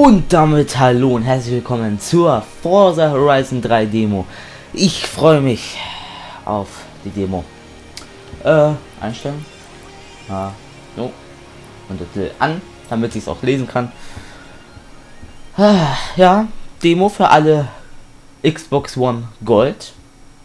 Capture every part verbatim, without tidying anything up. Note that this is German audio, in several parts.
Und damit hallo und herzlich willkommen zur Forza Horizon drei Demo. Ich freue mich auf die Demo. Äh, einstellen. Ah, so. Und das an, damit ich es auch lesen kann. Ah, ja, Demo für alle Xbox One Gold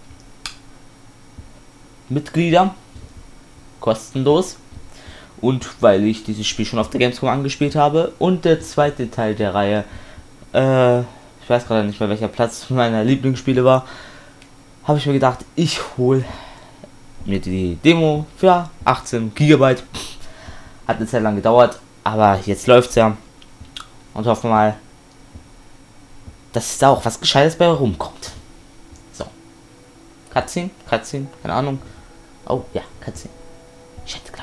Mitglieder. Kostenlos. Und weil ich dieses Spiel schon auf der Gamescom angespielt habe. Und der zweite Teil der Reihe, äh, ich weiß gerade nicht mehr, welcher Platz meiner Lieblingsspiele war, habe ich mir gedacht, ich hole mir die Demo für achtzehn Gigabyte. Hat eine Zeit lang gedauert, aber jetzt läuft's ja. Und hoffen wir mal, dass da auch was Gescheites bei rumkommt. So. Cutscene, Cutscene, keine Ahnung. Oh, ja, Cutscene. Schätzklappe.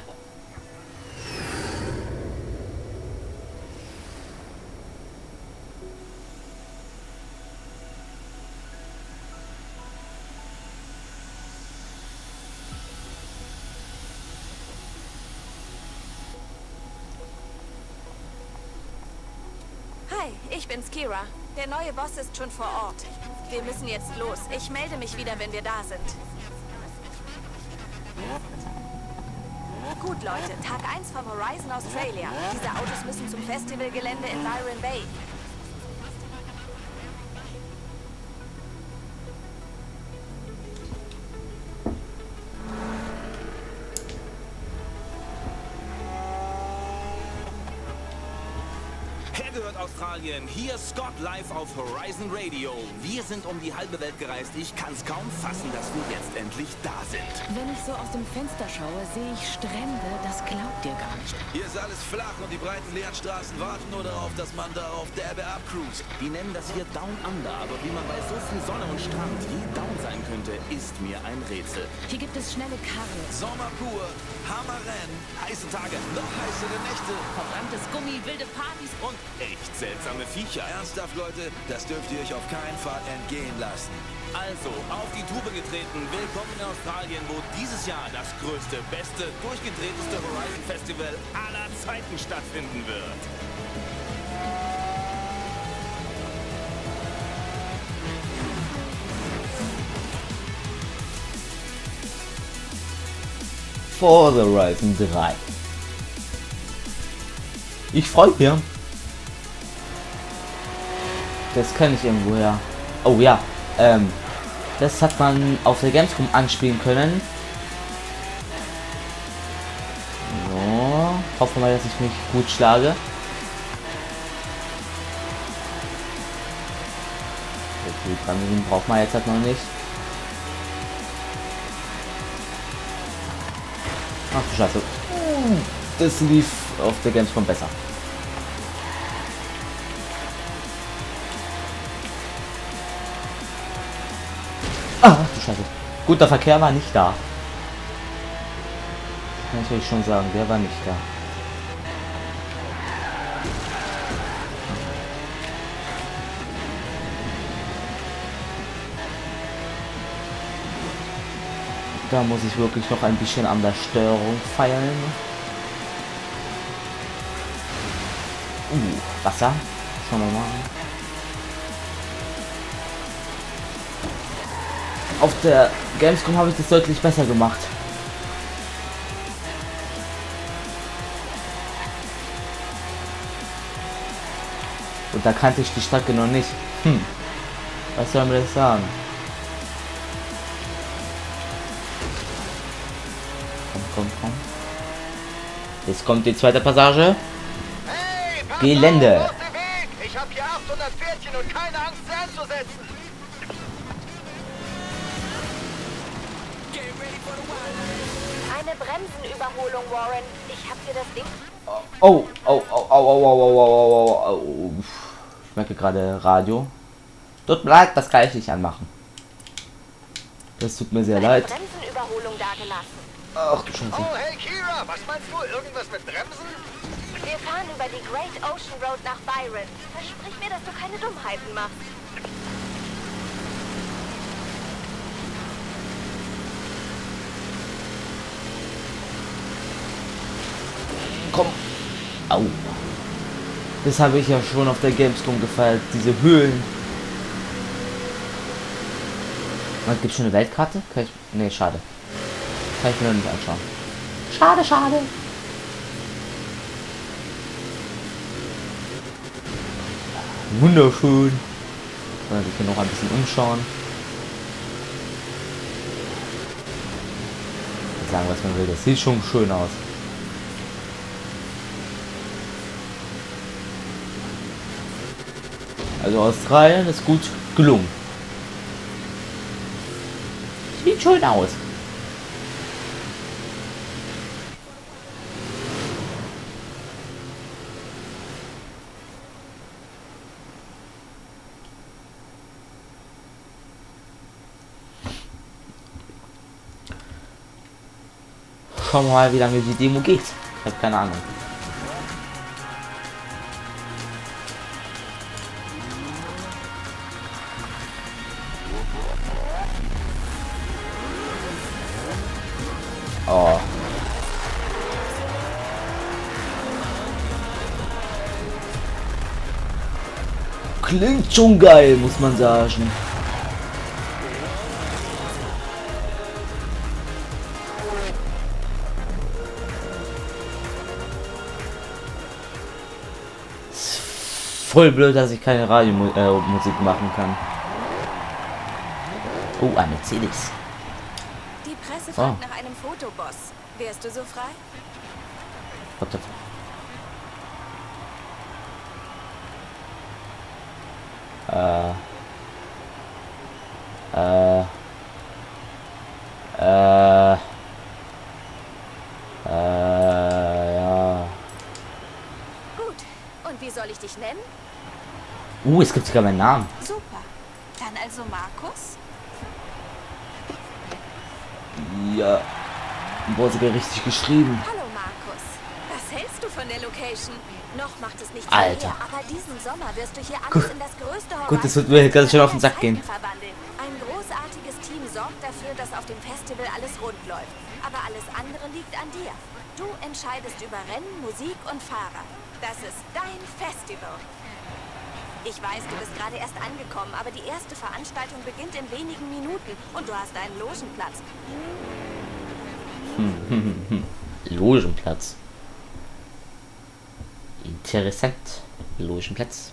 Hi, ich bin's, Kira. Der neue Boss ist schon vor Ort. Wir müssen jetzt los. Ich melde mich wieder, wenn wir da sind. Gut, Leute. Tag eins von Horizon Australia. Diese Autos müssen zum Festivalgelände in Byron Bay. Hergehört Australien, hier Scott live auf Horizon Radio. Wir sind um die halbe Welt gereist. Ich kann's kaum fassen, dass wir jetzt endlich da sind. Wenn ich so aus dem Fenster schaue, sehe ich Strände, das glaubt ihr gar nicht. Hier ist alles flach und die breiten leeren Straßen warten nur darauf, dass man da auf der Ebbe abcruist. Die nennen das hier Down Under, aber wie man bei so viel Sonne und Strand je down sein könnte, ist mir ein Rätsel. Hier gibt es schnelle Karren, Sommer pur, Hammerrennen, heiße Tage, noch heißere Nächte. verbranntes Gummi, wilde Partys und Und echt seltsame Viecher. Ernsthaft, Leute, das dürft ihr euch auf keinen Fall entgehen lassen. Also, auf die Tube getreten. Willkommen in Australien, wo dieses Jahr das größte, beste, durchgedrehteste Horizon Festival aller Zeiten stattfinden wird. Forza Horizon drei. Ich freue mich. Das kann ich irgendwo her. Oh ja, ähm, das hat man auf der Gamescom anspielen können. So, hoffen wir mal, dass ich mich gut schlage. Die Bremsen braucht man jetzt halt noch nicht. Ach du Scheiße. Das lief auf der Gamescom besser. Ah, du Scheiße. Gut, der Verkehr war nicht da. Kann ich euch schon sagen, der war nicht da. Da muss ich wirklich noch ein bisschen an der Steuerung feilen. Uh, Wasser. Schauen wir mal. Auf der Gamescom habe ich das deutlich besser gemacht. Und da kannte ich die Strecke noch nicht. Hm. Was soll man das sagen? Komm, komm, komm. Jetzt kommt die zweite Passage. Hey, pass Gelände. auf, aus dem Weg! Ich habe hier achthundert Pferdchen und keine Angst, sie einzusetzen. Eine Bremsenüberholung, Warren. Ich hab dir das Ding... Oh, oh, oh, oh, oh, oh, oh, oh, oh, oh. Ich merke gerade Radio. Tut mir leid, das kann ich nicht anmachen. Das tut mir sehr Eine leid. Bremsenüberholung dagelassen. Ach du Scheiße. Oh, hey Kira, was meinst du? Irgendwas mit Bremsen? Wir fahren über die Great Ocean Road nach Byron. Versprich mir, dass du keine Dummheiten machst. Komm. Au. Das habe ich ja schon auf der Gamescom gefeiert, diese Höhlen. Man gibt schon eine Weltkarte? Kann ich. Nee, schade. Kann ich mir noch nicht anschauen. Schade, schade. Wunderschön. Kann man sich hier noch ein bisschen umschauen. Sagen, was man will, das sieht schon schön aus. Also Australien ist gut gelungen. Sieht schön aus. Schauen wir mal, wie lange die Demo geht. Ich habe keine Ahnung. Oh. Klingt schon geil, muss man sagen. Voll blöd, dass ich keine Radiomusik äh, machen kann. Oh, ein Mercedes. Die Presse fragt oh. nach einem Fotoboss. Wärst du so frei? What the fuck? Äh. Äh. Äh. Äh. Ja. Gut. Und wie soll ich dich nennen? Uh, es gibt sogar meinen Namen. Super. Dann also Markus? Ja. Wurde sogar richtig geschrieben. Hallo Markus. Was hältst du von der Location? Noch macht es nicht Alter. mehr, aber diesen Sommer wirst du hier alles Gut. in das größte Gut, das wird mir ganz schön auf den Sack gehen. verwandeln. Ein großartiges Team sorgt dafür, dass auf dem Festival alles rund läuft. Aber alles andere liegt an dir. Du entscheidest über Rennen, Musik und Fahrer. Das ist dein Festival. Ich weiß, du bist gerade erst angekommen, aber die erste Veranstaltung beginnt in wenigen Minuten und du hast einen Logenplatz. Hm, hm, hm. Logenplatz. Interessant. Logenplatz.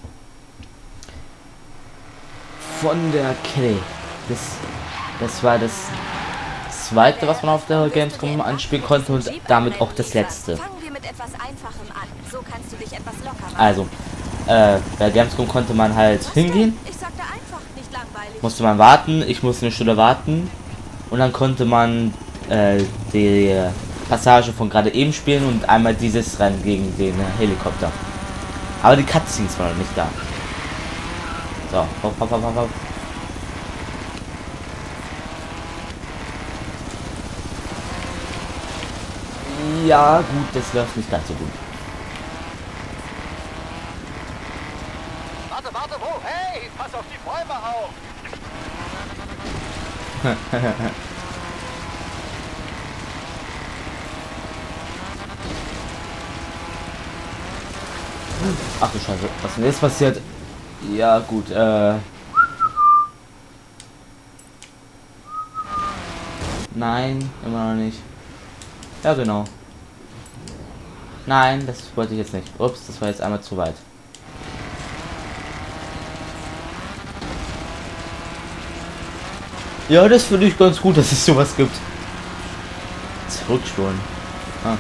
Von der Kelly. Das, das war das zweite, was man auf der Gamescom anspielen konnte und damit auch das letzte. Fangen wir mit etwas Einfachem an. So kannst du dich etwas lockerer machen. Also, äh, bei Gamescom konnte man halt hingehen. Ich sagte einfach, nicht langweilig. Musste man warten. Ich musste eine Stunde warten. Und dann konnte man äh, die Passage von gerade eben spielen und einmal dieses Rennen gegen den Helikopter. Aber die Cutscenes waren noch nicht da. So, hopp, hopp, hopp, hopp. Ja, gut, das läuft nicht ganz so gut. Warte, warte, wo? Hey, pass auf die Bäume auf! Ach du Scheiße, was denn jetzt passiert? Ja gut, äh... Nein, immer noch nicht. Ja genau. Nein, das wollte ich jetzt nicht. Ups, das war jetzt einmal zu weit. Ja, das finde ich ganz gut, dass es sowas gibt. Zurückspulen. Ah.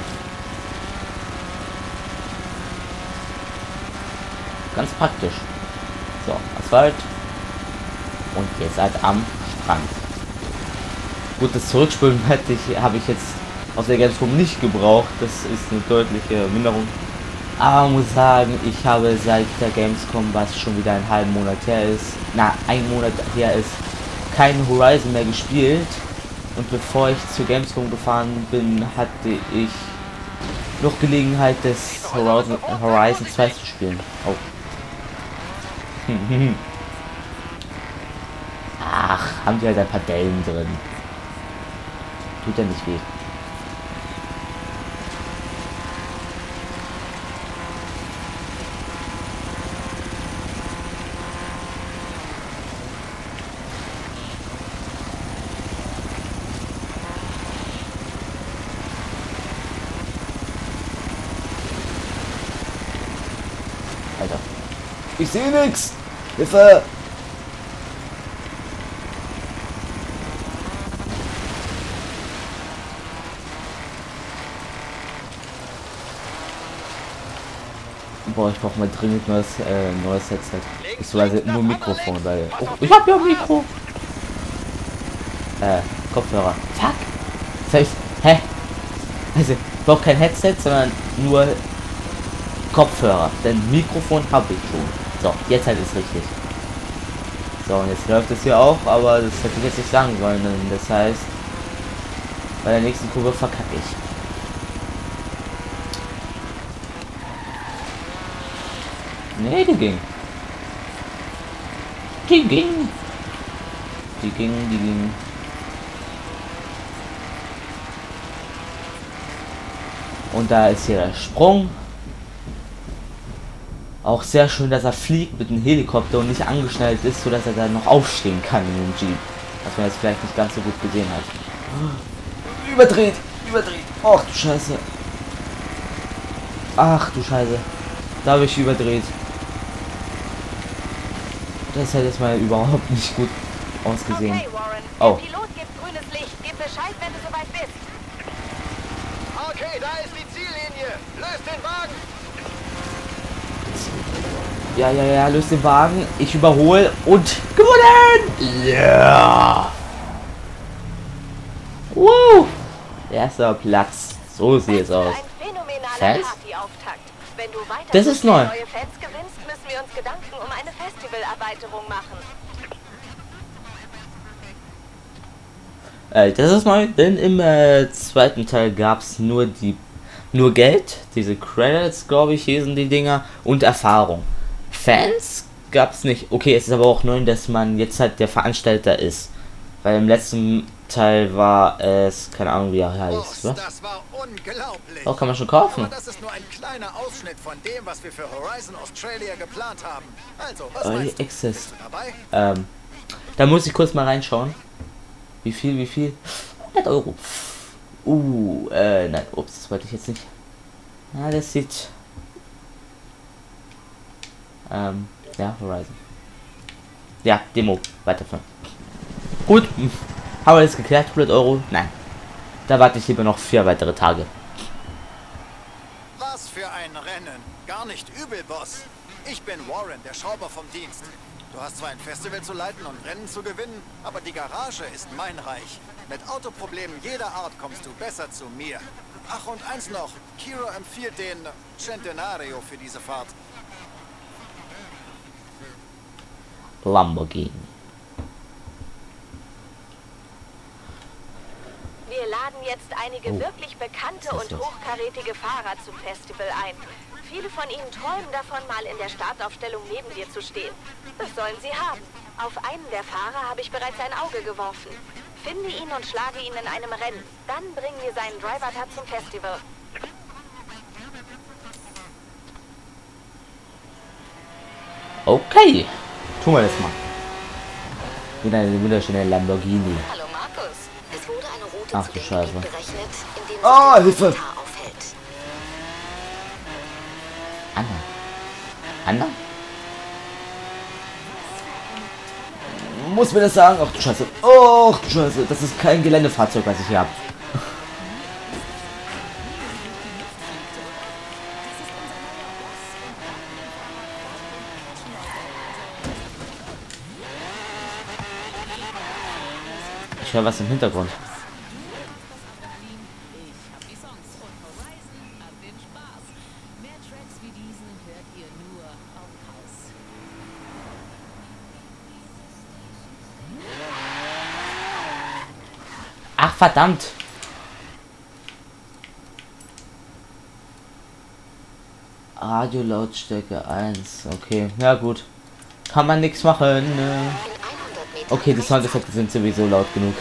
Ganz praktisch. So, Asphalt. Und ihr seid am Strand. Gut, das Zurückspulen hätte ich, habe ich jetzt auf der Gamescom nicht gebraucht. Das ist eine deutliche Minderung. Aber man muss sagen, ich habe seit der Gamescom, was schon wieder einen halben Monat her ist, na, ein Monat her ist, kein Horizon mehr gespielt. Und bevor ich zur Gamescom gefahren bin, hatte ich noch Gelegenheit, das Horizon, Horizon zwei zu spielen. Oh. Ach, haben die halt ein paar Dellen drin. Tut ja nicht weh. Ich sehe nichts. Hilfe. Boah, ich brauche mal dringend neues, äh, neues Headset. Beziehungsweise nur Mikrofon, weil... Oh, ich hab ja ein Mikro. Äh, Kopfhörer. Fuck. Das heißt, hä? Also, ich brauche kein Headset, sondern nur Kopfhörer. Denn Mikrofon habe ich schon. So, jetzt halt ist richtig. So, und jetzt läuft es hier auch, aber das hätte ich jetzt nicht sagen sollen. Denn das heißt, bei der nächsten Kurve verkacke ich. Nee, die ging. Die ging. Die ging, die ging. Und da ist hier der Sprung. Auch sehr schön, dass er fliegt mit dem Helikopter und nicht angeschnallt ist, sodass er dann noch aufstehen kann in dem Jeep. Was man jetzt vielleicht nicht ganz so gut gesehen hat. Überdreht, überdreht. Ach du Scheiße. Ach du Scheiße. Da habe ich überdreht. Das hat jetzt mal überhaupt nicht gut ausgesehen. Okay, Warren. Oh. Der Pilot gibt grünes Licht. Gib Bescheid, wenn du soweit bist. Okay, da ist die Ziellinie. Löst den Wagen. Ja, ja, ja, löst den Wagen. Ich überhole und gewonnen! Ja! Yeah. Uh! Erster Platz. So sieht es aus. Ein phänomenaler Fans? Partyauftakt. Wenn du weiter Das ist neu. neue Fans gewinnst, müssen wir uns Gedanken um eine Festivalerweiterung machen. Äh, das ist neu, denn im äh, zweiten Teil gab es nur die nur Geld, diese Credits, glaube ich, hier sind die Dinger, und Erfahrung. Fans gab es nicht. Okay, es ist aber auch neu, dass man jetzt halt der Veranstalter ist. Weil im letzten Teil war es, keine Ahnung wie er heißt. Boss, das war unglaublich. Oh, kann man schon kaufen. Aber das ist nur ein kleiner Ausschnitt von dem, was wir für Horizon Australia geplant haben. Also, was Early meinst du? Access. Bist du dabei? Ähm, da muss ich kurz mal reinschauen. Wie viel, wie viel? hundert Euro. Uh, äh, nein, ups, das wollte ich jetzt nicht. Na, das sieht... Ähm, ja, Horizon. Ja, Demo, weiterführen. Gut, haben wir das geklärt, hundert Euro? Nein. Da warte ich lieber noch vier weitere Tage. Was für ein Rennen. Gar nicht übel, Boss. Ich bin Warren, der Schrauber vom Dienst. Du hast zwar ein Festival zu leiten und Rennen zu gewinnen, aber die Garage ist mein Reich. Mit Autoproblemen jeder Art kommst du besser zu mir. Ach, und eins noch. Kiro empfiehlt den Centenario für diese Fahrt. Lamborghini. Wir laden jetzt einige Oh. wirklich bekannte Was und ist das? hochkarätige Fahrer zum Festival ein. Viele von ihnen träumen davon, mal in der Startaufstellung neben dir zu stehen. Das sollen sie haben. Auf einen der Fahrer habe ich bereits ein Auge geworfen. Finde ihn und schlage ihn in einem Rennen. Dann bringen wir seinen Driver-Tat zum Festival. Okay, tun wir das mal. Wieder eine wunderschöne Lamborghini. Hallo Markus. Es wurde eine Route Ach zu du dem Scheiße. Gebiet berechnet, in dem sich Oh, der Hilfe! Inventar aufhält. Anna. Anna? Muss mir das sagen? Ach du Scheiße. Oh du Scheiße. Das ist kein Geländefahrzeug, was ich hier habe. Ich höre was im Hintergrund. Ach verdammt. Radio Lautstärke eins. Okay, ja gut. Kann man nichts machen. Ne? Okay, die Soundeffekte sind sowieso laut genug.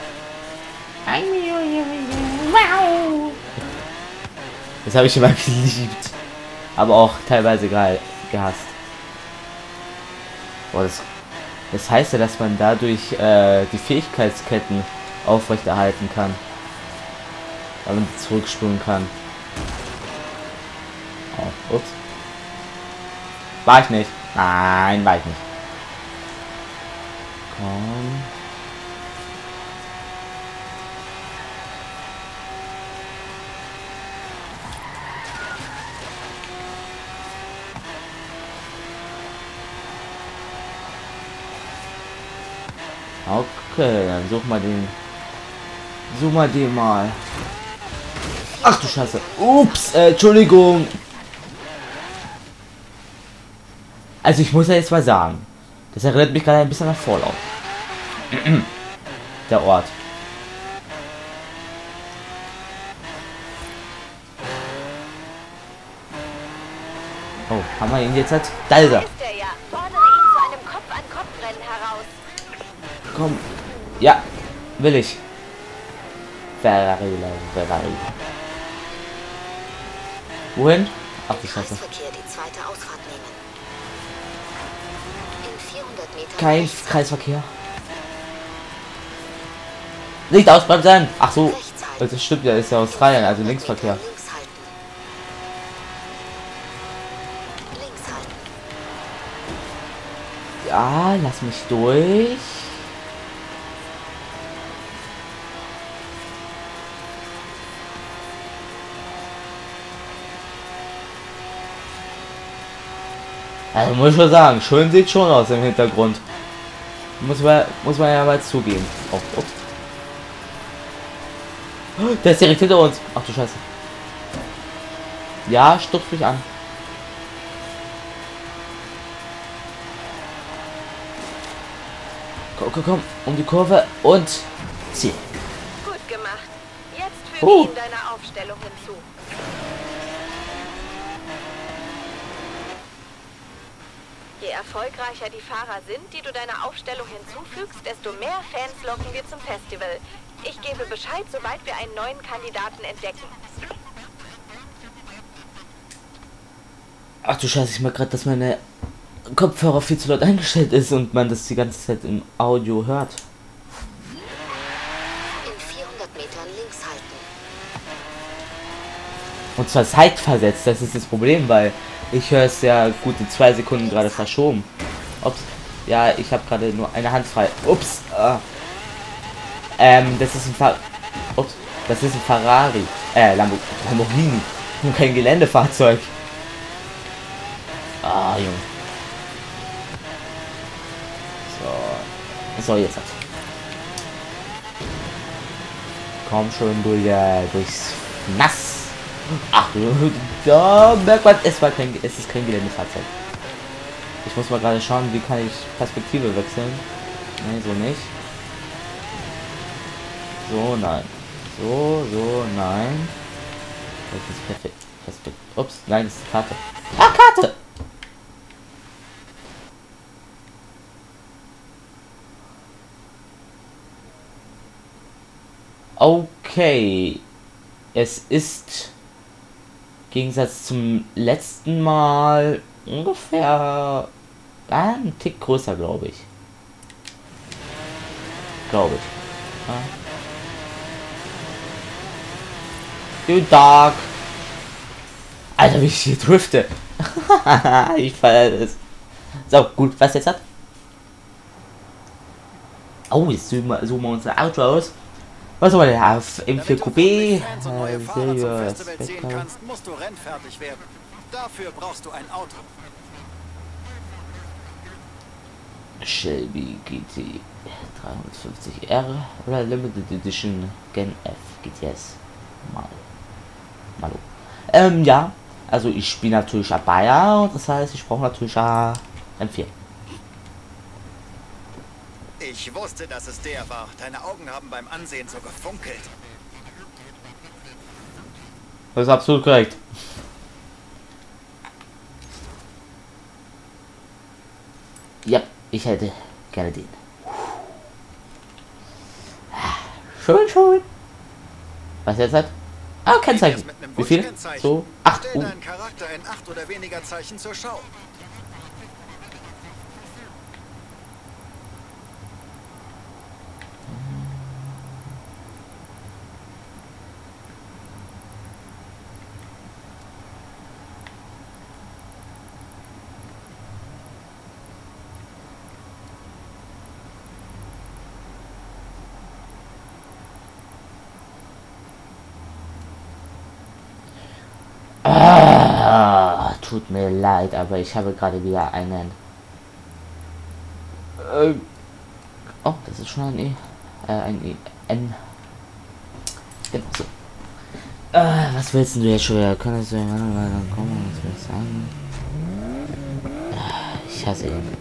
Das habe ich immer geliebt. Aber auch teilweise ge gehasst. Boah, das, das heißt ja, dass man dadurch äh, die Fähigkeitsketten aufrechterhalten kann. Weil man zurückspulen kann. Oh, ups. War ich nicht. Nein, weiß nicht. Komm. Okay, dann such mal den. Such mal den mal. Ach du Scheiße. Ups, äh, Entschuldigung. Also ich muss ja jetzt mal sagen, das erinnert mich gerade ein bisschen an Fallout. Der Ort. Oh, haben wir ihn jetzt? Halt? Da ist er. Ist er ja. Fordere ihn zu einem Kopf-an-Kopf-Rennen heraus. Komm. Ja, will ich. Ferrari, Ferrari. Wohin? Ach du Scheiße. Kreisverkehr die zweite Ausfahrt nehmen. In vierhundert Metern Kein rechts Kreisverkehr. Nicht ausbremsen! Ach so. rechts halten. Das stimmt ja, ist ja Australien, also Linksverkehr. Links halten. Links halten. Ja, lass mich durch. Also muss ich schon sagen, schön sieht schon aus im Hintergrund. Muss man, muss man ja mal zugeben. Oh, oh. Der ist direkt hinter uns. Ach du Scheiße. Ja, stupst mich an. Komm, komm, komm. Um die Kurve und zieh. Gut gemacht. Jetzt füge Oh. ihn deiner Aufstellung hinzu. Je erfolgreicher die Fahrer sind, die du deiner Aufstellung hinzufügst, desto mehr Fans locken wir zum Festival. Ich gebe Bescheid, sobald wir einen neuen Kandidaten entdecken. Ach du Scheiße, ich merke gerade, dass meine Kopfhörer viel zu laut eingestellt ist und man das die ganze Zeit im Audio hört. In vierhundert Metern links halten. Und zwar zeitversetzt, das ist das Problem, weil ich höre es ja gute zwei Sekunden gerade verschoben. Ups. Ja, ich habe gerade nur eine Hand frei. Ups. Ah. Ähm, das ist ein Fer Ups. Das ist ein Ferrari. Äh, Lambo Lamborghini. Und kein Geländefahrzeug. Ah, Junge. So. So, jetzt hat's. Komm schon durch, äh, durchs Nass. Ach, da merkt man, es war kein, es ist kein Geländefahrzeug. Ich muss mal gerade schauen, wie kann ich Perspektive wechseln. Ne, so nicht. So, nein. So, so, nein. Das ist perfekt. Perfekt. Ups, nein, das ist Karte. Ah, Karte! Okay. Es ist im Gegensatz zum letzten Mal ungefähr ah, ein Tick größer, glaube ich. Glaube ich. Ja. Guten Tag. Alter, wie ich hier drifte. Ich feiere das. So, gut, was jetzt hat? Oh, jetzt zoomen wir, zoomen wir unser Auto aus. Was soll der auf M vier Coupé? Äh, Serious. Kannst, musst du rennfertig werden. Dafür brauchst du ein Auto. Shelby G T dreihundertfünfzig R oder Limited Edition Gen F G T S. Mal. Malo. Ähm, ja. Also ich spiele natürlich Abaya und das heißt, ich brauche natürlich A M vier. Ich wusste, dass es der war. Deine Augen haben beim Ansehen so gefunkelt. Das ist absolut korrekt. Ja, ich hätte gerne den. Schön, schön. Was jetzt hat? Ah, Kennzeichen. Wie viel? So, acht. Stell Uh. deinen Charakter in acht oder weniger Zeichen zur Schau. tut mir leid, aber ich habe gerade wieder einen... Äh, oh, das ist schon ein E. Äh, ein E. N. Genau so. Äh, was willst du jetzt schon wieder? Kann das so weiter kommen? Was will ich sagen? Äh, ich hasse ihn.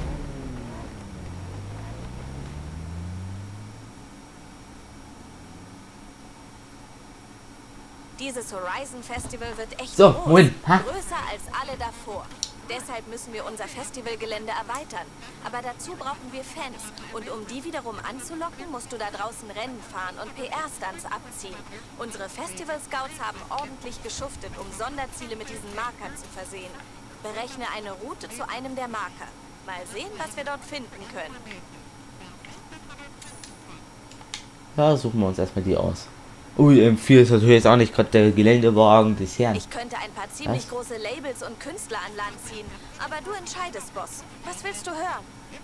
Dieses Horizon Festival wird echt So, groß, win, ha? größer als alle davor. Deshalb müssen wir unser Festivalgelände erweitern. Aber dazu brauchen wir Fans. Und um die wiederum anzulocken, musst du da draußen Rennen fahren und P R-Stunts abziehen. Unsere Festival-Scouts haben ordentlich geschuftet, um Sonderziele mit diesen Markern zu versehen. Berechne eine Route zu einem der Marker. Mal sehen, was wir dort finden können. Ja, suchen wir uns erstmal die aus. Ui, M vier ist natürlich jetzt auch nicht gerade der Geländewagen des Herrn. Ich könnte ein paar ziemlich Was? große Labels und Künstler an Land ziehen. Aber du entscheidest, Boss. Was willst du hören?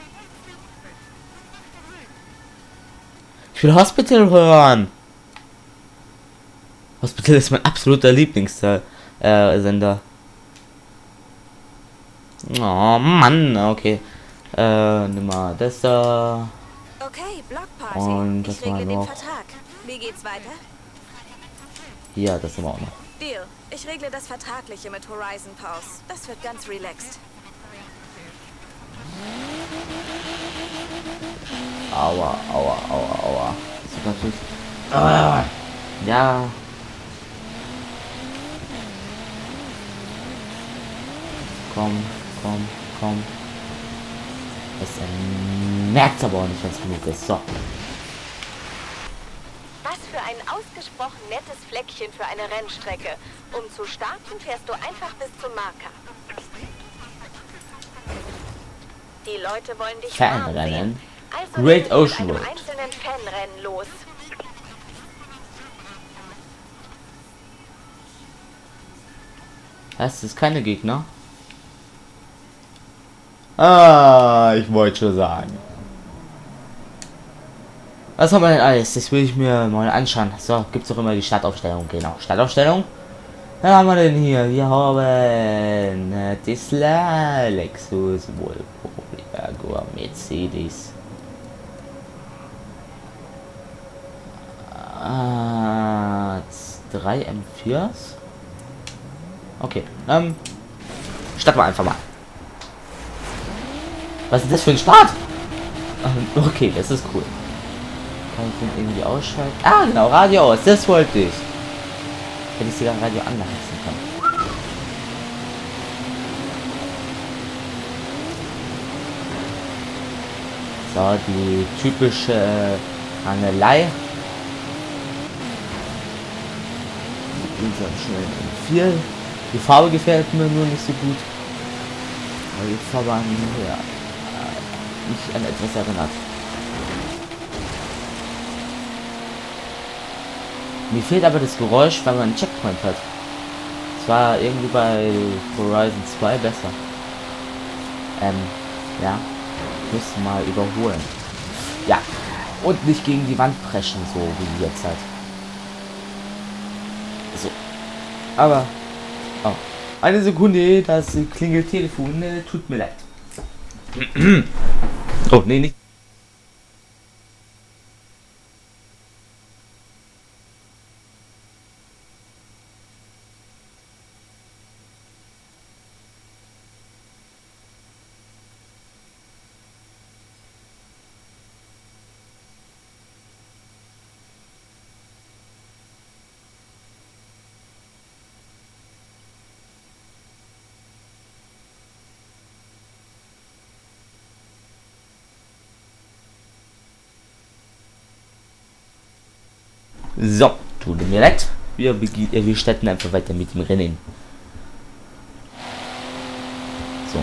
Ich will Hospital hören. Hospital ist mein absoluter Lieblingssender. Äh, oh Mann, okay. Äh, nimm mal das da. Okay, Blockparty. Und ich das war regle den noch. Vertrag. Wie geht's weiter? Ja, das haben wir auch noch. Deal. Ich regle das Vertragliche mit Horizon Pause. Das wird ganz relaxed. Aua, aua, aua, aua. Das ist natürlich. Ah, ja. Komm, komm, komm. Das merkt aber auch nicht, wenn es genug ist. So. Was für ein ausgesprochen nettes Fleckchen für eine Rennstrecke. Um zu starten, fährst du einfach bis zum Marker. Die Leute wollen dich fahren Fanrennen. sehen. Also Great legen wir Ocean mit einem Road. einzelnen Fanrennen los. Das ist keine Gegner. Ah, ich wollte schon sagen. Was haben wir denn alles? Das will ich mir mal anschauen. So, gibt es auch immer die Startaufstellung. Genau, Startaufstellung. Was haben wir denn hier? Wir haben äh, Tesla, Lexus, Volvo, Jaguar, Mercedes. Ah, drei M viers. Okay, ähm, starten wir einfach mal. Was ist das für ein Start? Ähm, okay, das ist cool. Kann ich den irgendwie ausschalten? Ah, genau, Radio aus, das wollte ich. Hätte ich sogar Radio anheizen können. So, die typische äh, Angelei. Mit unserem schnellen M vier. Die Farbe gefällt mir nur nicht so gut. Aber die Farbe an ja, mich an etwas erinnert. Mir fehlt aber das Geräusch, weil man einen Checkpoint hat. Es war irgendwie bei Horizon zwei besser. Ähm, ja. Müssen mal überholen. Ja. Und nicht gegen die Wand preschen, so wie jetzt halt. So. Aber. Oh. Eine Sekunde, das klingelt Telefon. Äh, tut mir leid. Oh, nee, nicht. So, tut mir leid. Wir, äh, wir starten einfach weiter mit dem Rennen. So.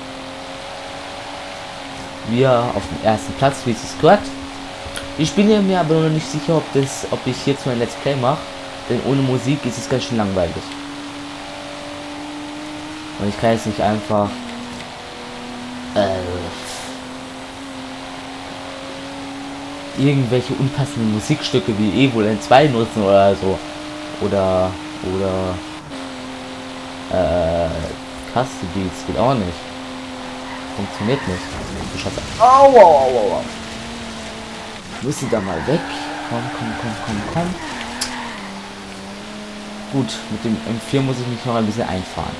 Wir auf dem ersten Platz, wie es gehört. Ich bin mir aber noch nicht sicher, ob das, ob ich jetzt mal ein Let's Play mache, denn ohne Musik ist es ganz schön langweilig. Und ich kann jetzt nicht einfach äh, irgendwelche unpassenden Musikstücke wie Evoland zwei nutzen oder so. Oder, oder, äh, Taste Beats geht auch nicht. Funktioniert nicht. Du Scheiße. Au, au, au, au. Müsste da mal weg. Komm, komm, komm, komm, komm. Gut, mit dem M vier muss ich mich noch ein bisschen einfahren.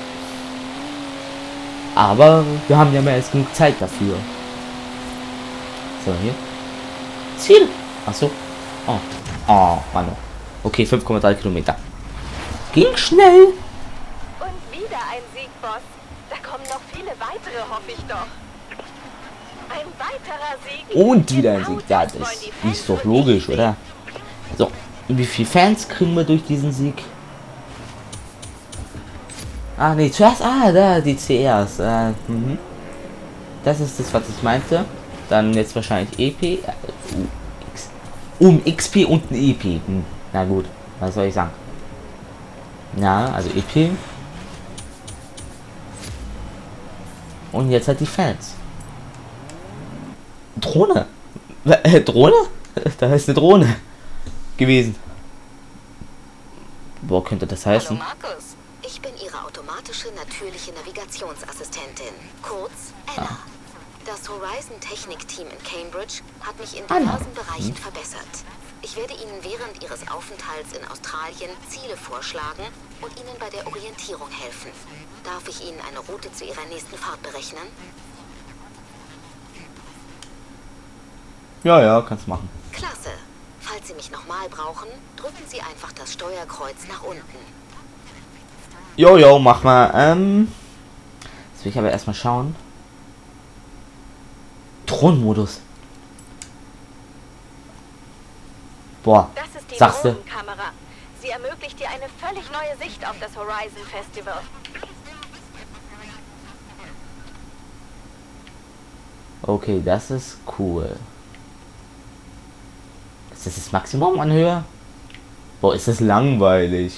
Aber wir haben ja mehr als genug Zeit dafür. So, hier. Ziel. Achso. Oh. Oh, Mann. Okay, fünf Komma drei Kilometer. Ging schnell. Und wieder ein Sieg, Boss. Da kommen noch viele weitere, hoffe ich doch. Ein weiterer Sieg. Und wieder ein Sieg. Ja, das ist doch logisch, oder? So, wie viele Fans kriegen wir durch diesen Sieg? Ah, nee, zuerst, ah, da, die C Rs. Äh, mhm. Das ist das, was ich meinte. Dann jetzt wahrscheinlich E P. Äh, um X P und ein E P. Hm. Na gut, was soll ich sagen? Ja, also E P. Und jetzt halt die Fans. Drohne. Äh, Drohne? Da ist eine Drohne gewesen. Boah, könnte das heißen? Hallo Markus, ich bin Ihre automatische natürliche Navigationsassistentin, kurz Ella. Ah. Das Horizon Technik-Team in Cambridge hat mich in diversen ah, Bereichen hm. verbessert. Ich werde Ihnen während Ihres Aufenthalts in Australien Ziele vorschlagen und Ihnen bei der Orientierung helfen. Darf ich Ihnen eine Route zu Ihrer nächsten Fahrt berechnen? Ja, ja, kannst machen. Klasse. Falls Sie mich nochmal brauchen, drücken Sie einfach das Steuerkreuz nach unten. Jo, jo, mach mal. Ähm, jetzt will ich aber erstmal schauen. Drohnenmodus. Boah, das ist die sagst du? Drohnenkamera. Sie ermöglicht dir eine völlig neue Sicht auf das Horizon Festival. Okay, das ist cool. Ist das das Maximum an Höhe? Boah, ist das langweilig.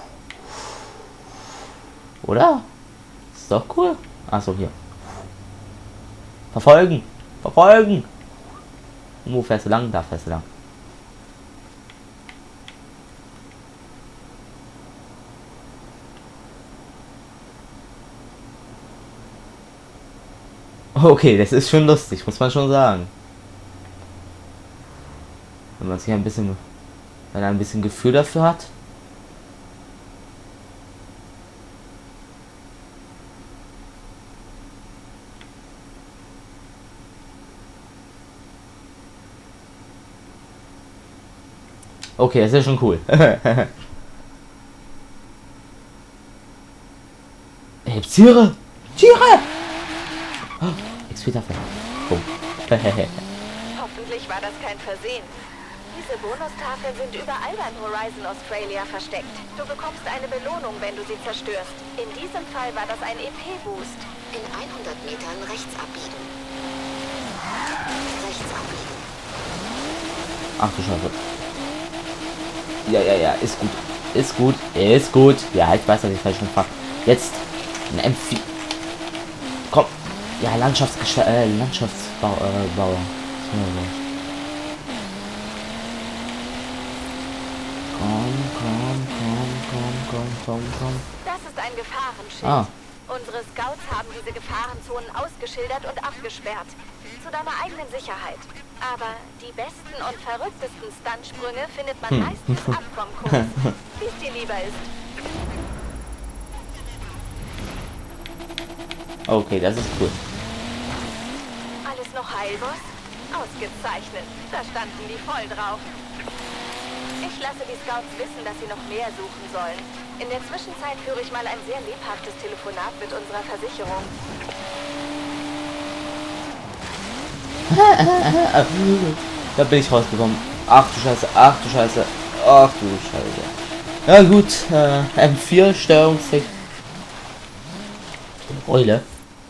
Oder? Ist doch cool. Achso, hier. Verfolgen! Verfolgen! Wo fährst du lang? Da fährst du lang. Okay, das ist schon lustig, muss man schon sagen. Wenn man sich ein bisschen, wenn er ein bisschen Gefühl dafür hat. Okay, das ist schon cool. Hey, Tiere! Tiere! Oh, X P dafür. Oh. Hoffentlich war das kein Versehen. Diese Bonustafeln sind überall beim Horizon Australia versteckt. Du bekommst eine Belohnung, wenn du sie zerstörst. In diesem Fall war das ein E P-Boost. In hundert Metern rechts abbiegen. Rechts abbiegen. Ach du Scheiße. Ja, ja, ja, ist gut. Ist gut, ist gut. Ja, ich weiß, dass ich falsch fahre. Jetzt ein M vier. Komm. Ja, Landschaftsgesta äh, Landschaftsbau. Äh, Bauer. Komm, komm, komm, komm, komm, komm, komm. Das ist ein Gefahrenschild. Ah. Unsere Scouts haben diese Gefahrenzonen ausgeschildert und abgesperrt. Zu deiner eigenen Sicherheit. Aber die besten und verrücktesten Stuntsprünge findet man hm. meistens ab vom Kurs. Wie es dir lieber ist. Okay, das ist cool. Alles noch heil, Boss? Ausgezeichnet. Da standen die voll drauf. Ich lasse die Scouts wissen, dass sie noch mehr suchen sollen. In der Zwischenzeit führe ich mal ein sehr lebhaftes Telefonat mit unserer Versicherung. Da bin ich rausgekommen. Ach du Scheiße, ach du Scheiße, ach du Scheiße. Ja gut, äh, M vier Steuerungstechnik. Eine Beule?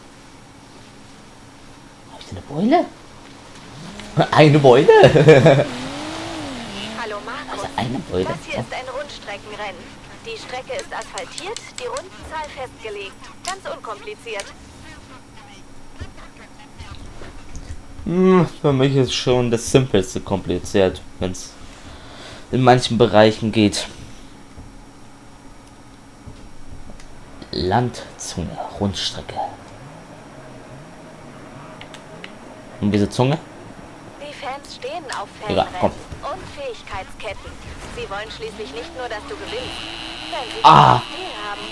Habe ich eine Beule? Eine Beule? Hallo Markus, also eine Beule. das hier ist ein Rundstreckenrennen. Die Strecke ist asphaltiert, die Rundenzahl festgelegt. Ganz unkompliziert. Hm, für mich ist schon das Simpelste kompliziert, wenn es in manchen Bereichen geht. Landzunge, Rundstrecke. Und diese Zunge? Die Fans stehen auf Egal, komm. Fanrennen und Fähigkeitsketten. Sie wollen schließlich nicht nur, dass du gewinnst. Wenn sie Ah. schon Ziel haben.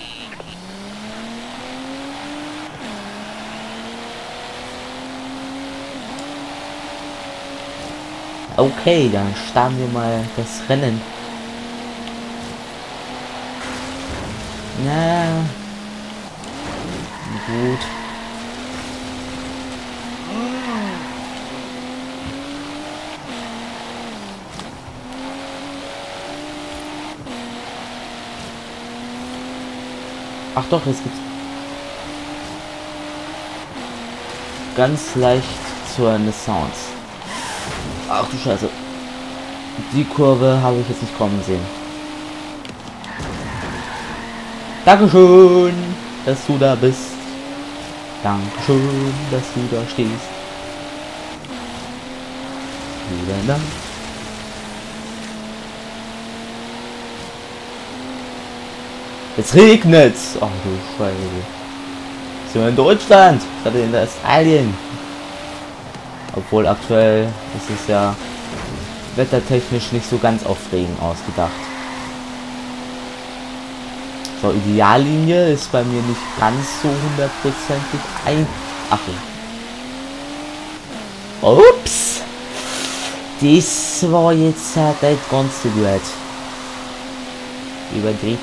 Okay, dann starten wir mal das Rennen. Na gut. Ach doch, es gibt ganz leicht zur Renaissance. Ach du Scheiße. Die Kurve habe ich jetzt nicht kommen sehen. Dankeschön, dass du da bist. Dankeschön, dass du da stehst. Vielen Dank. Jetzt regnet's. Ach du Scheiße. Sind wir in Deutschland? Ich hatte in Australien. Obwohl aktuell ist es ja wettertechnisch nicht so ganz auf Regen ausgedacht. So, Ideallinie ist bei mir nicht ganz so hundertprozentig ein... Ach ja. Ups! Das war jetzt halt nicht ganz so gut. Überdreht.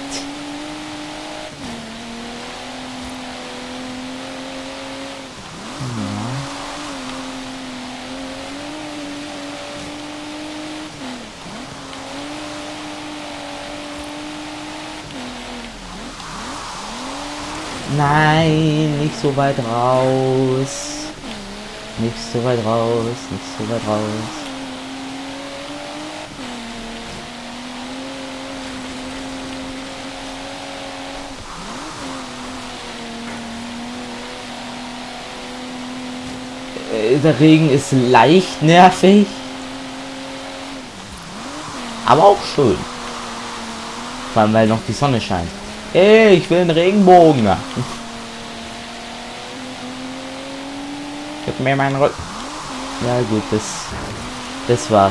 Nein, nicht so weit raus. Nicht so weit raus, nicht so weit raus. Äh, der Regen ist leicht nervig. Aber auch schön. Vor allem, weil noch die Sonne scheint. Hey, ich will einen Regenbogen. Gib mir meinen Rücken. Ja gut, das, das war's.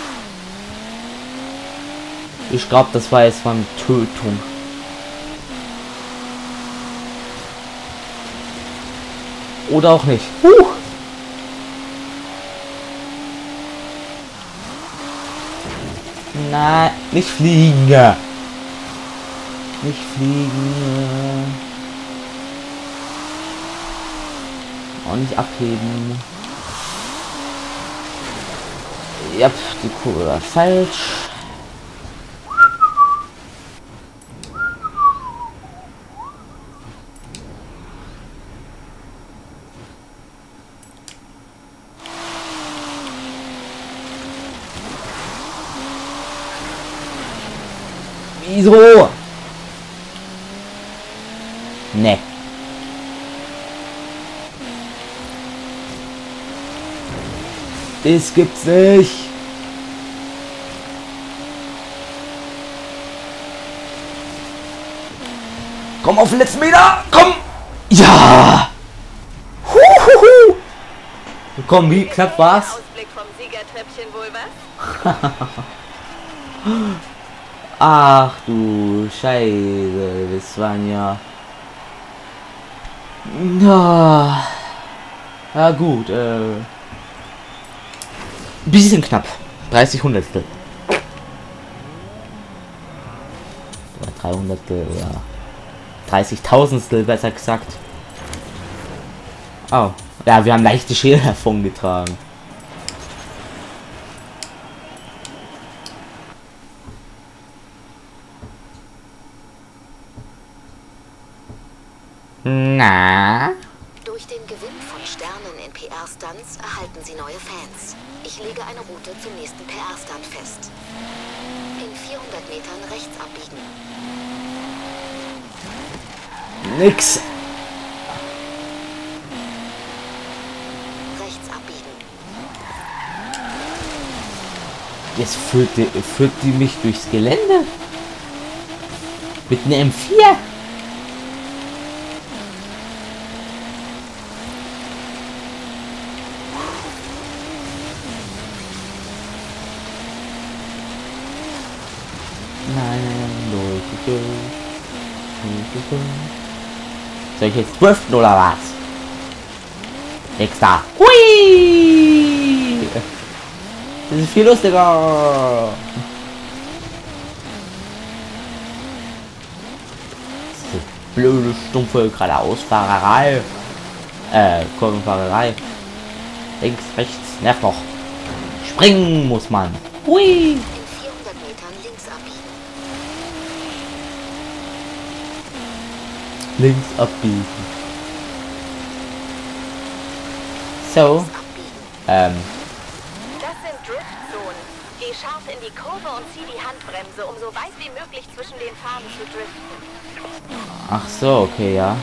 Ich glaube, das war jetzt mal eine Tötung. Oder auch nicht. Huh. Nein, nicht fliegen. Nicht fliegen. Auch nicht abheben. Ja, die Kurve war falsch. Wieso? Ne. Das gibt's nicht. Komm auf den letzten Meter. Komm. Ja. Huhuhu. Komm, wie knapp war's? Ausblick vom Siegertreppchen wohl was? Ach du Scheiße, das waren ja... Na, ja gut, äh... bisschen knapp. dreißig Hundertstel. Oder drei Hundertstel, oder... dreißig Tausendstel, besser gesagt. Oh, ja, wir haben leichte Schäden davongetragen. Na? Durch den Gewinn von Sternen in P R-Stunts erhalten Sie neue Fans. Ich lege eine Route zum nächsten P R-Stunt fest. In vierhundert Metern rechts abbiegen. Nix. Rechts abbiegen. Jetzt führt die, führt die mich durchs Gelände. Mit einer M vier. nein, durch die Tür. Soll ich jetzt driften oder was? Nix da. Hui! Das ist viel lustiger. Diese blöde, stumpfe geradeausfahrerei. Äh, Kurvenfahrerei. Links, rechts, nervt noch. Springen muss man. Hui! In vierhundert Metern links abbiegen. Links abbiegen. So. Ähm. Das sind Driftzonen. Geh scharf in die Kurve und zieh die Handbremse, um so weit wie möglich zwischen den Farben zu driften. Ach so, okay, ja.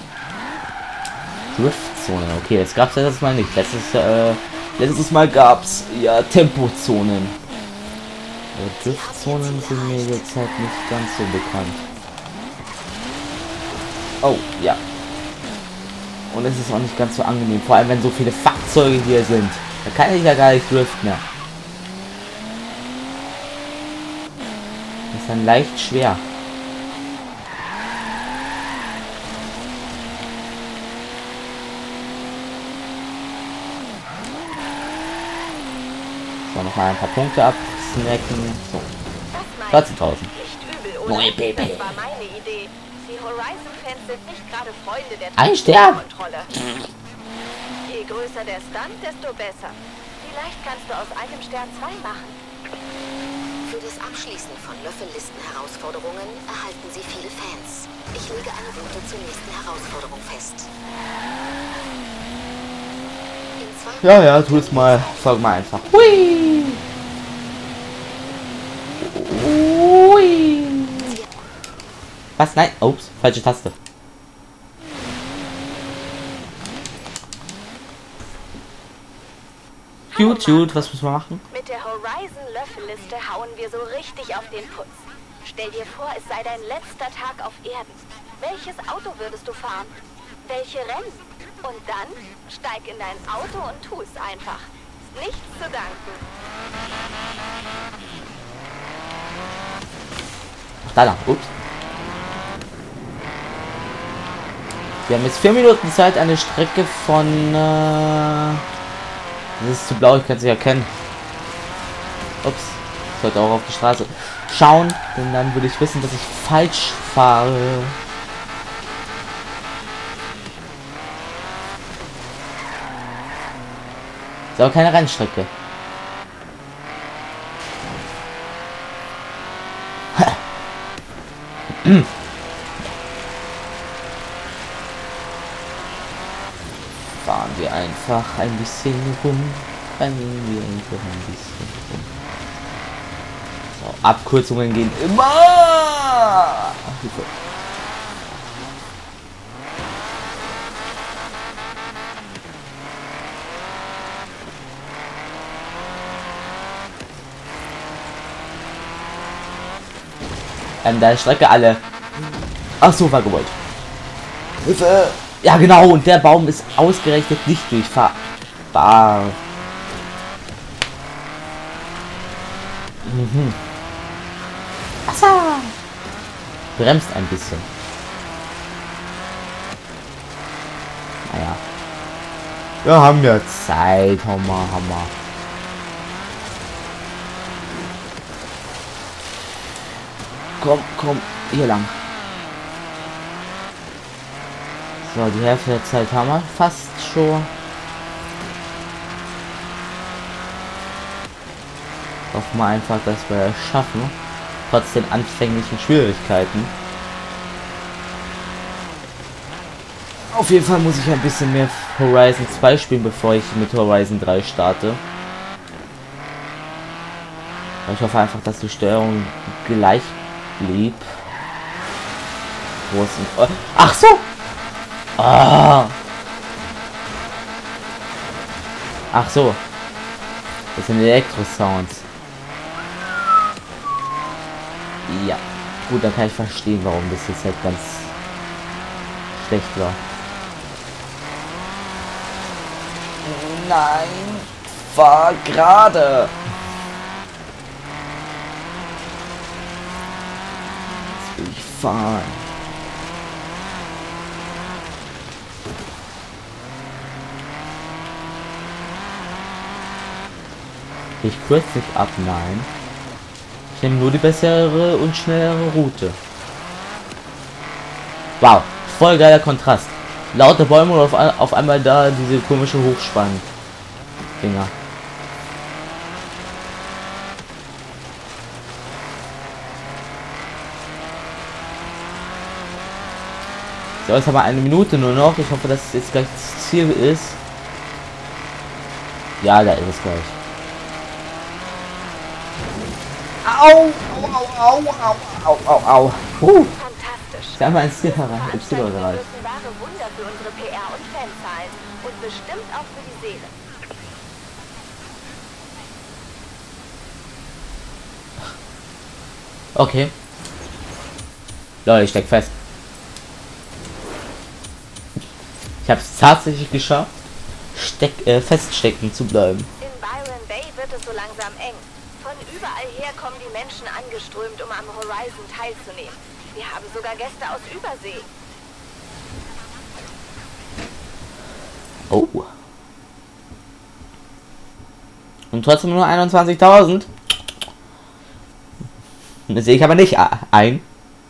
Driftzone, okay, das gab's letztes Mal nicht. Letztes, äh, letztes Mal gab's ja Tempozonen. Aber Driftzonen sind mir jetzt halt nicht ganz so bekannt. Oh, ja. Und es ist auch nicht ganz so angenehm, vor allem wenn so viele Fahrzeuge hier sind. Da kann ich ja gar nicht driften mehr. Das ist dann leicht schwer. So, nochmal ein paar Punkte absnacken. So. vierzehntausend. Nicht übel, oder? Das war meine Idee. Die Horizon-Fans sind nicht gerade Freunde der Ein Stern! Kontrolle. Je größer der Stunt, desto besser. Vielleicht kannst du aus einem Stern zwei machen. Für das Abschließen von Löffellisten-Herausforderungen erhalten Sie viele Fans. Ich lege eine Route zur nächsten Herausforderung fest. In zwei Ja, ja, tu es mal. Folg mal einfach. Hui! Hui! Was? Nein. Ups, falsche Taste. Gut, gut, was müssen wir machen? Mit der Horizon-Löffelliste hauen wir so richtig auf den Putz. Stell dir vor, es sei dein letzter Tag auf Erden. Welches Auto würdest du fahren? Welche Rennen? Und dann steig in dein Auto und tu es einfach. Ist nichts zu danken. Ach, da lang. Ups. Wir haben jetzt vier Minuten Zeit, eine Strecke von... Äh das ist zu blau, ich kann es nicht erkennen. Ups. Ich sollte auch auf die Straße schauen, denn dann würde ich wissen, dass ich falsch fahre. Ist aber keine Rennstrecke. Fahren wir einfach ein bisschen rum. Rennen wir einfach ein bisschen rum. So, Abkürzungen gehen immer. Hilfe. Ähm, da ist Strecke alle. Ach so, war gewollt. Hilfe. Ja, genau, und der Baum ist ausgerechnet nicht durchfahrbar. Mhm. Wasser! Bremst ein bisschen. Naja. Wir haben ja Zeit, Hammer, Hammer. Komm, komm, hier lang. So, die Hälfte der Zeit haben wir fast schon. Hoffen wir einfach, dass wir es schaffen. Trotz den anfänglichen Schwierigkeiten. Auf jeden Fall muss ich ein bisschen mehr Horizon zwei spielen, bevor ich mit Horizon drei starte. Ich hoffe einfach, dass die Steuerung gleich blieb. Wo ist denn... Ach so! Ah. Ach so. Das sind Elektro-Sounds. Ja. Gut, dann kann ich verstehen, warum das jetzt halt ganz schlecht war. Nein. Fahr gerade. fahren. Ich kürze nicht ab, nein. Ich nehme nur die bessere und schnellere Route. Wow, voll geiler Kontrast. Laute Bäume und auf, auf einmal da diese komische Hochspann-Dinger. So, jetzt haben wir eine Minute nur noch. Ich hoffe, dass es jetzt gleich das Ziel ist. Ja, da ist es gleich. Au, au, au, au, au, au, au. Uh. Fantastisch. Wir haben ein Ziel erreicht. Wir Ziel erreicht. müssen wahre Wunder für unsere P R und Fanzahlen. Und bestimmt auch für die Seele. Okay. Leute, ich steck fest. Ich habe es tatsächlich geschafft, steck, äh, feststecken zu bleiben. In Byron Bay wird es so langsam eng. Von überall her kommen die Menschen angeströmt, um am Horizon teilzunehmen. Wir haben sogar Gäste aus Übersee. Oh. Und trotzdem nur einundzwanzigtausend. Das sehe ich aber nicht ein.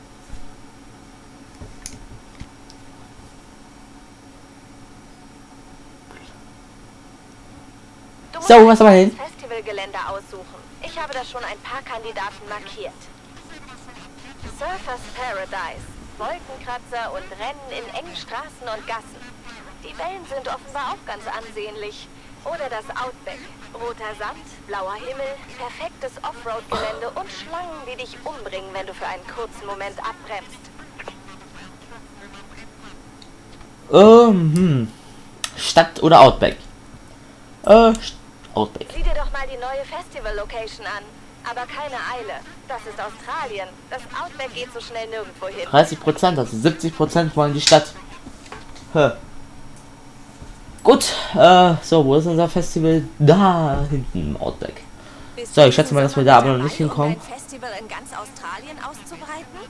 So, was aber hin? Festivalgelände aussuchen. Ich habe da schon ein paar Kandidaten markiert. Surfers Paradise, Wolkenkratzer und Rennen in engen Straßen und Gassen. Die Wellen sind offenbar auch ganz ansehnlich. Oder das Outback. Roter Sand, blauer Himmel, perfektes Offroad-Gelände und Schlangen, die dich umbringen, wenn du für einen kurzen Moment abbremst. Ähm, hm. Stadt oder Outback? Äh, Outback. Sieh dir doch mal die neue Festival-Location an. Aber keine Eile. Das ist Australien. Das Outback geht so schnell nirgendwo hin. dreißig Prozent, also siebzig Prozent wollen die Stadt. Hä. Gut, äh, so, wo ist unser Festival? Da hinten im Outback. So, ich schätze mal, dass wir da aber noch nicht hinkommen. Um ein Festival in ganz Australien auszubreiten?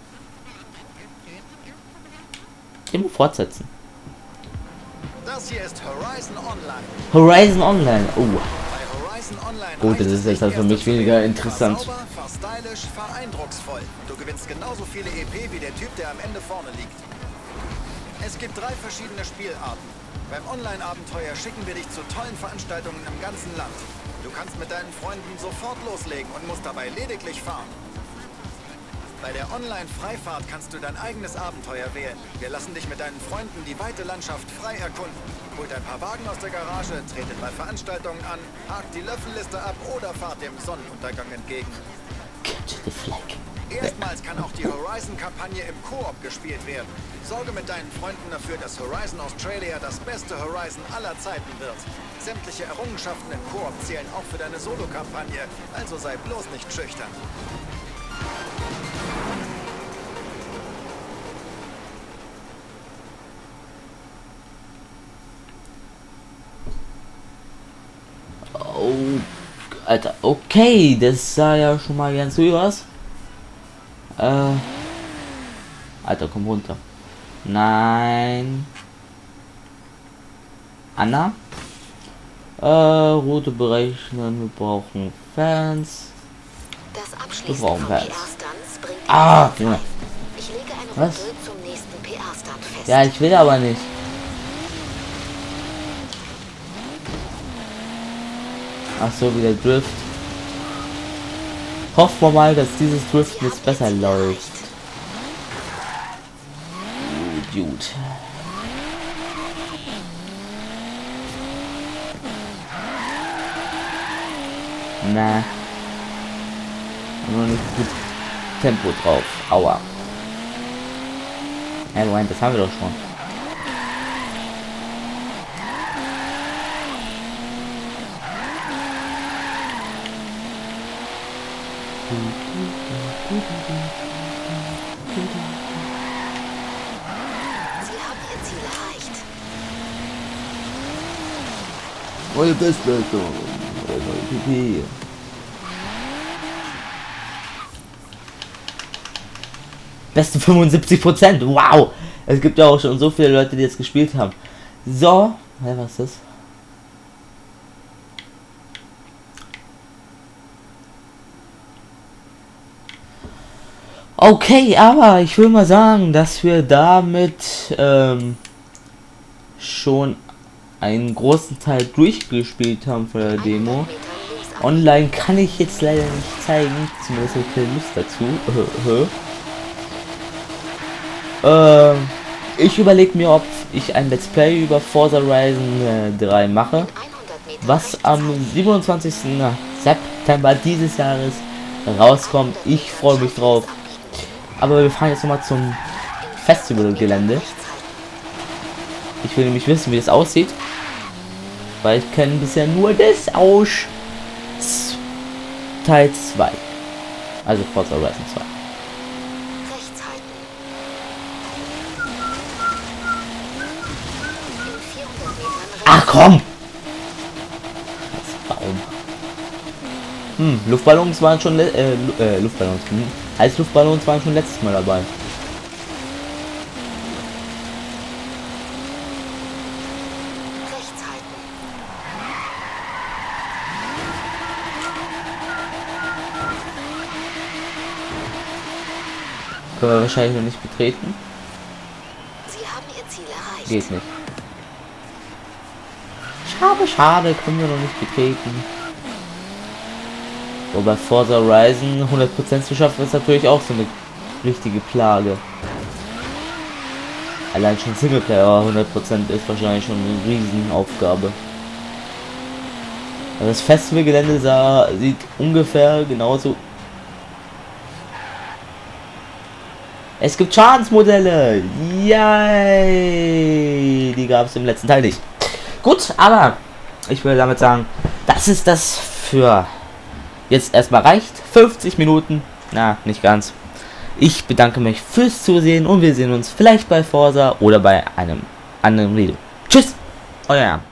Immer fortsetzen. Das hier ist Horizon Online. Horizon Online, oh. Bei Horizon Online Gut, das ist jetzt halt für mich weniger interessant. Fahr sauber, fahr stylisch, fahr eindrucksvoll. Du gewinnst genauso viele E P wie der Typ, der am Ende vorne liegt. Es gibt drei verschiedene Spielarten. Beim Online-Abenteuer schicken wir dich zu tollen Veranstaltungen im ganzen Land. Du kannst mit deinen Freunden sofort loslegen und musst dabei lediglich fahren. Bei der Online-Freifahrt kannst du dein eigenes Abenteuer wählen. Wir lassen dich mit deinen Freunden die weite Landschaft frei erkunden. Holt ein paar Wagen aus der Garage, tretet bei Veranstaltungen an, hakt die Löffelliste ab oder fahrt dem Sonnenuntergang entgegen. Erstmals kann auch die Horizon-Kampagne im Koop gespielt werden. Sorge mit deinen Freunden dafür, dass Horizon Australia das beste Horizon aller Zeiten wird. Sämtliche Errungenschaften im Koop zählen auch für deine Solo-Kampagne, also sei bloß nicht schüchtern. Oh, Alter, okay, das sah ja schon mal ganz gut aus. Äh, Alter, komm runter. Nein. Anna? Äh, Route berechnen, wir brauchen Fans. Das Abschließen Wir brauchen von Fans. P R-Stunts bringt Ah, die Junge. Ich lege eine Was? Runde zum nächsten P R-Stunt fest. Ja, ich will aber nicht. Ach so, wieder Drift. Hoffen wir mal, dass dieses Drift jetzt besser läuft. Gut, gut. Na. Haben wir nicht gut Tempo drauf. Aua. Ja, Moment, das haben wir doch schon. Sie haben ihr Ziel erreicht. Eure Bestleistung. Pipi. Beste fünfundsiebzig Prozent. Wow. Es gibt ja auch schon so viele Leute, die jetzt gespielt haben. So. Hä, was ist das? Okay, aber ich will mal sagen, dass wir damit ähm, schon einen großen Teil durchgespielt haben von der Demo. Online kann ich jetzt leider nicht zeigen, zumindest habe ich keine Lust dazu. äh, ich überlege mir, ob ich ein Let's Play über Forza Horizon äh, drei mache, was am siebenundzwanzigsten September dieses Jahres rauskommt. Ich freue mich drauf. Aber wir fahren jetzt nochmal zum Festivalgelände. Ich will nämlich wissen, wie das aussieht. Weil ich kenne bisher nur das aus Teil zwei. Also Forza Horizon zwei. Ach komm! Das Baum. Hm, Luftballons waren schon äh, äh, Luftballons. Hm. Heißluftballons waren schon letztes Mal dabei. Können wir wahrscheinlich noch nicht betreten. Sie haben Ihr Ziel erreicht. Geht nicht. Schade, schade, können wir noch nicht betreten. Wobei Forza Horizon hundert Prozent zu schaffen ist natürlich auch so eine richtige Plage. Allein schon Singleplayer hundert Prozent ist wahrscheinlich schon eine Riesenaufgabe. Also das Festivalgelände sah, sieht ungefähr genauso. Es gibt Schadensmodelle! Yay! Die gab es im letzten Teil nicht. Gut, aber ich will damit sagen, das ist das für jetzt erstmal reicht. fünfzig Minuten. Na, nicht ganz. Ich bedanke mich fürs Zusehen und wir sehen uns vielleicht bei Forza oder bei einem anderen Video. Tschüss! Euer Jan.